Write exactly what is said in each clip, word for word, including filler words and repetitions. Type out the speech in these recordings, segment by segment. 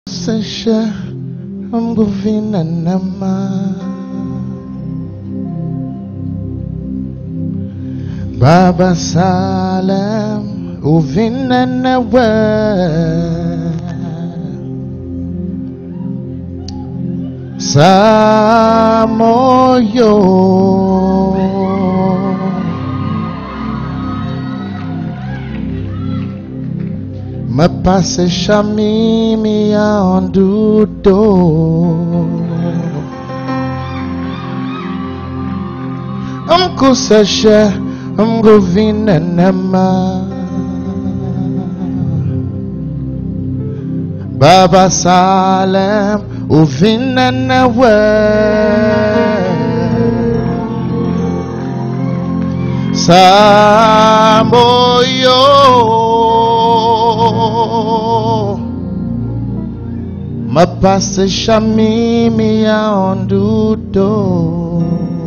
Sasha, I'm going Nama Baba Salam, Uvina Nawa Samoyo Me passe chamimi a ondudo Am kusasha am govina nama Baba Salam uvina nawa Samoyo Ma passe chamimi a ondudo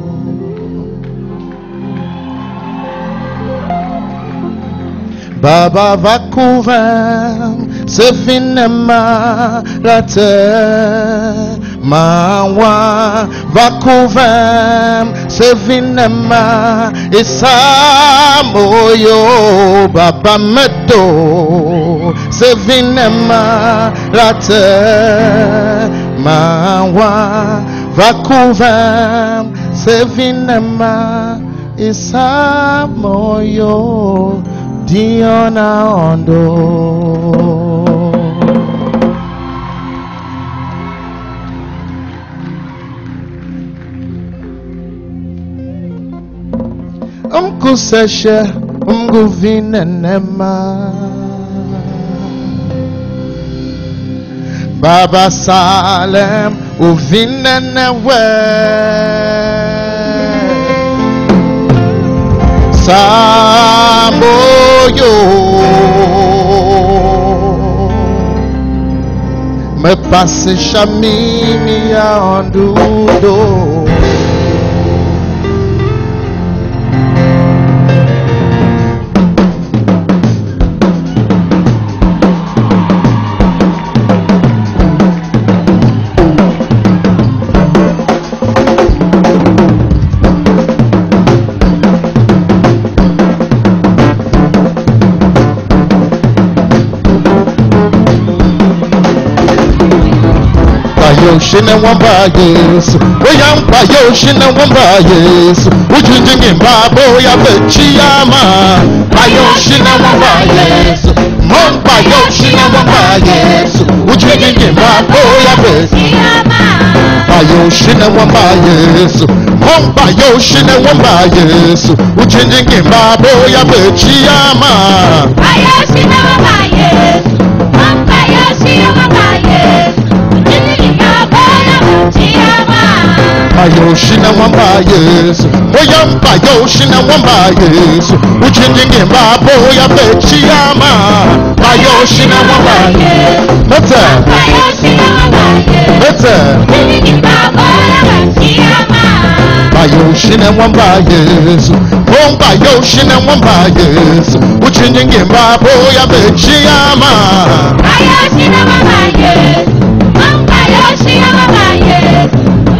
Baba vakuvam se finema rate Mawa vakuvam se finema isamoyo Baba medo se finema rate Mawa vakuvam se finema isamoyo Diona ondo Umkusesha umguvina nema Baba Salam uvina nawe Samoyo Me passe chamimi a ondudo Yoshina wamba Yesu, oyampa Yoshina wamba Yesu, ujunjingi mbabo ya bechiyama. Yoshina wamba Yesu, mompa Yoshina wamba Yesu, ujunjingi mbabo ya bechiyama. Yoshina wamba Yesu, mompa Yoshina wamba Yesu, ujunjingi mbabo ya bechiyama. Yoshina wamba Yesu, mompa Yoshina wamba Yesu. Yoshina wamba Yesu, oyampa Yoshina wamba Yesu, uchinjingi mbabo ya bechiyama. Yoshina wamba Yesu, mete, mete, Yoshina wamba Yesu, mompa Yoshina wamba Yesu, uchinjingi mbabo ya bechiyama. Yoshina wamba Yesu, mompa Yoshina wamba Yesu.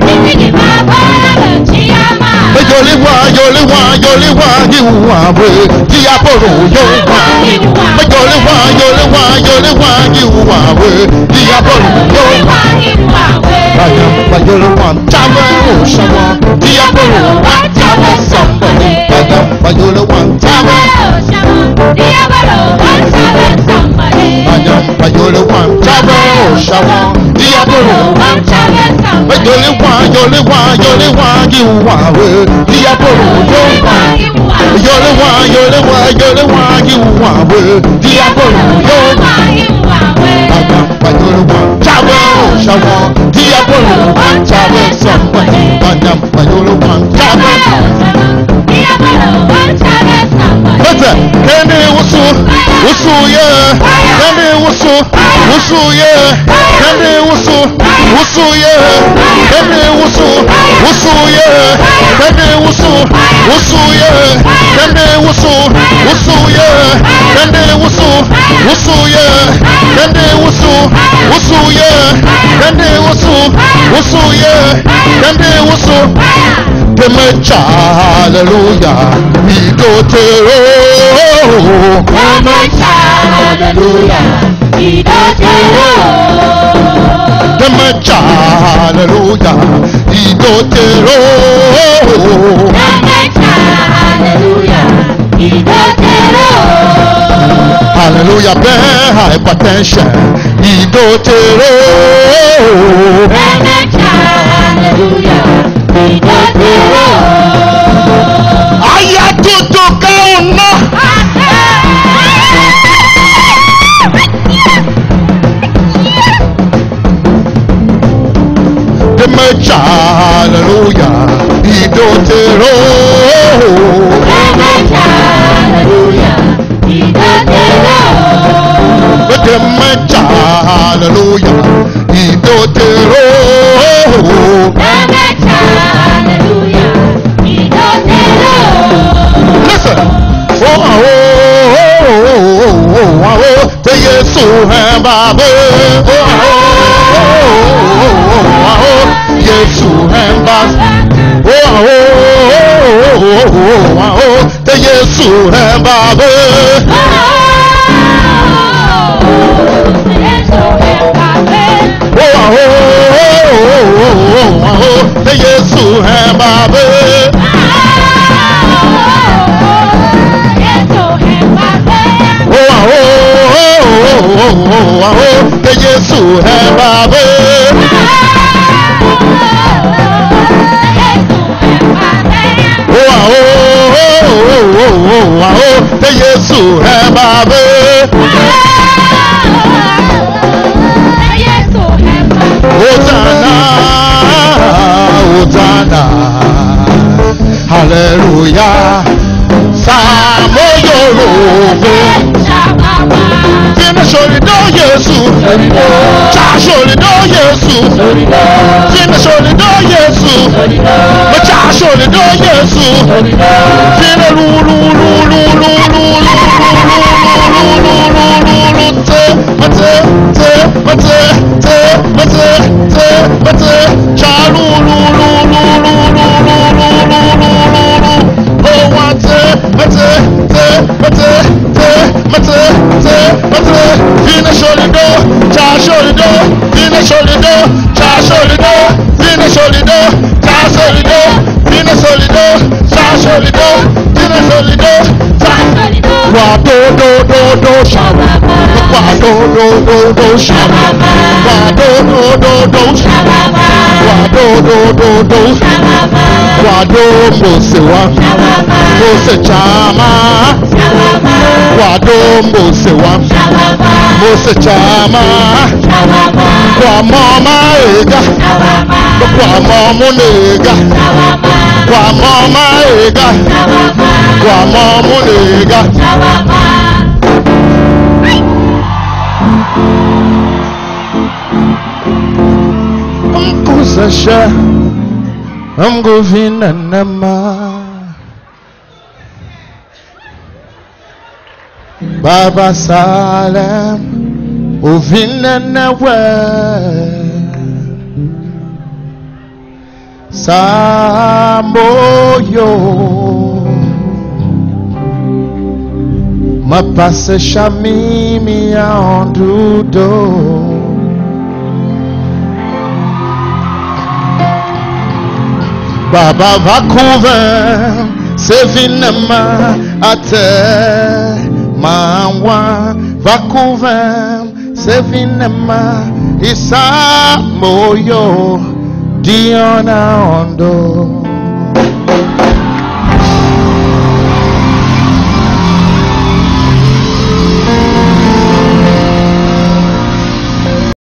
Yoliwa, yoliwa, yoliwa, yiwa we, diaporo yowa. Yoliwa, yoliwa, yoliwa, yiwa we, diaporo yowa. Bayam, bayoliwa, tawe oshawa, diaporo tawe somebody. Bayam, bayoliwa, tawe oshawa, diaporo tawe somebody. Bayam, bayoliwa, tawe oshawa, diaporo tawe somebody. Yoliwa, yoliwa, yoliwa, yiwa we. Diabolo, yowa, yolewa, yolewa, yolewa, yowa, we. Diabolo, yowa, Adam, yolewa, tawe, shawa. Diabolo, tawe, somebody. Adam, yolewa, tawe, Diabolo, tawe, somebody. Mete, kende usu, usu ye, kende usu, usu ye, kende usu, usuye, kende usu, usuye, kende usu, usuye, kende usu, usuye, kende usu, usuye, kende usu, usuye, kende usu, usuye, kende usu. Demecha, hallelujah, we go to Demecha, hallelujah, we go to Demecha, hallelujah, we go to Demecha, hallelujah, we go to hallelujah, bear hypertension, we go to Demecha, hallelujah. Aya tutu kauna Demecha, hallelujah, idotero Demecha, hallelujah, idotero Demecha, hallelujah, idotero Demecha, hallelujah, idotero. Listen, oh oh oh oh oh oh oh, te Yesu hembabe, oh oh oh oh oh, Yesu hembabe, oh oh oh oh oh, te Yesu hembabe. Oh, oh, oh, oh, the Yesu hembabe. Oh, oh, oh, oh, the Yesu hembabe. Oh, oh, oh, the Yesu hembabe. Hosanna, Hosanna, hallelujah. Samoyorobe. Fina shori do Yesu. Cha shori do Yesu. Fina shori do Yesu. Ma cha shori do Yesu. Fina lu lu lu lu lu lu lu lu lu lu te te te te te te te te cha lu lu lu lu lu lu lu lu lu lu lu oh one te te te te te te te te fina solido cha solido fina solido cha solido fina solido cha solido fina solido cha solido fina solido cha solido wa do do do do shababa wa do do do do shababa wa do do do do shababa wa do do do do shababa wa do mose wa shababa mose chama shababa wa do mose wa shababa mose chama shababa wa mama ega shababa wa mama nega shababa wa mama ega shababa wa mama nega shababa. Sasha, I'm going to Nama Baba Salem, Uvina Nawa Samoyo Ma passe chamimi en dudo Baba va couvrir c'est vinama à terre mawa va couvrir c'est vinama isa moyo diona ondo